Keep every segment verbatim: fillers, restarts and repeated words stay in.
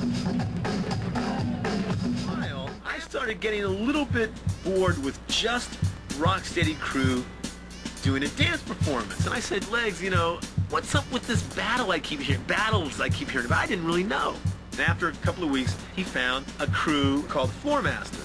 While I started getting a little bit bored with just Rocksteady Crew doing a dance performance. And I said, Legs, you know, what's up with this battle I keep hearing, battles I keep hearing about? I didn't really know. And after a couple of weeks, he found a crew called Floor Masters.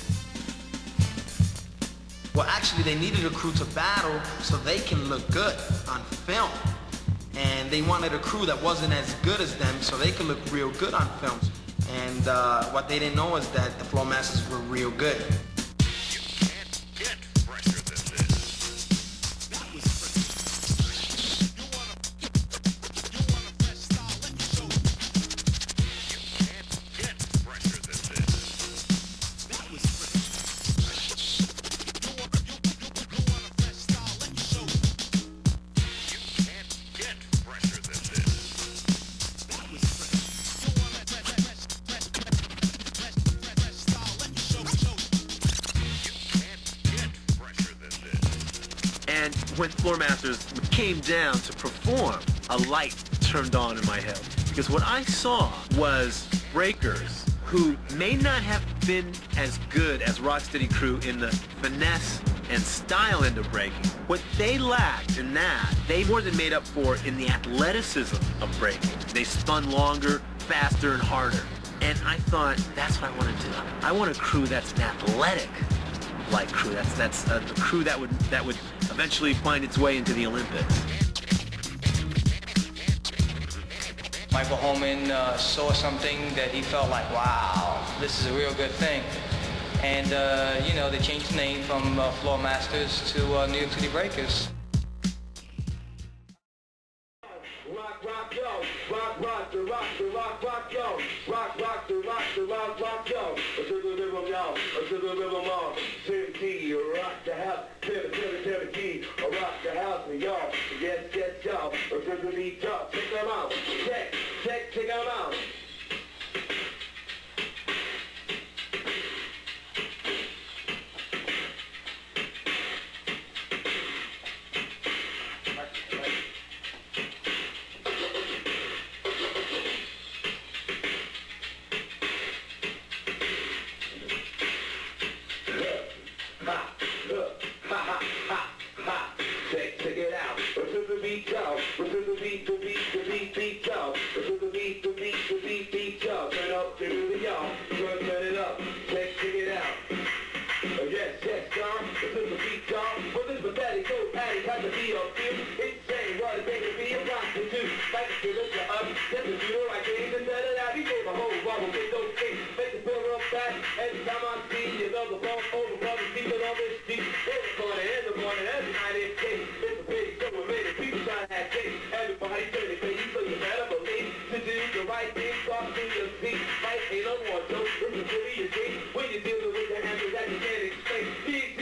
Well, actually, they needed a crew to battle so they can look good on film. And they wanted a crew that wasn't as good as them so they could look real good on films. And uh, what they didn't know is that the Floor Masters were real good. You can't get fresher than this. That was fresh. You want a, you want a fresh style, let me show you. You can't get fresher than this. That was fresh. You want, you, you, you want a fresh style, let me show you. You can't get fresher than this. That was fresh. You want a fresh, fresh, fresh, fresh, fresh, fresh style, let me show you. You can't get fresher than this. And when Floor Masters came down to perform, a light turned on in my head. Because what I saw was breakers who may not have been as good as Rocksteady Crew in the finesse and style end of breaking. What they lacked in that, they more than made up for in the athleticism of breaking. They spun longer, faster, and harder. And I thought, that's what I want to do. I want a crew that's an athletic like crew. That's that's a, a crew that would that would eventually find its way into the Olympics. Michael Holman uh, saw something that he felt like, wow, this is a real good thing. And, uh, you know, they changed the name from uh, Floor Masters to uh, New York City Breakers. Rock, rock, yo. Rock, rock, the rock, the rock, rock, yo. Rock, rock, the rock, the rock, rock, yo. A to the rhythm, yo. A to the rhythm, yo. Tennessee, rock the house. Tennessee, Tennessee, rock the house, yo. Yes, yes, yo. A to the beat, yo. Check them out. Check, check, check them out. When you're dealing with the answers that you can't explain,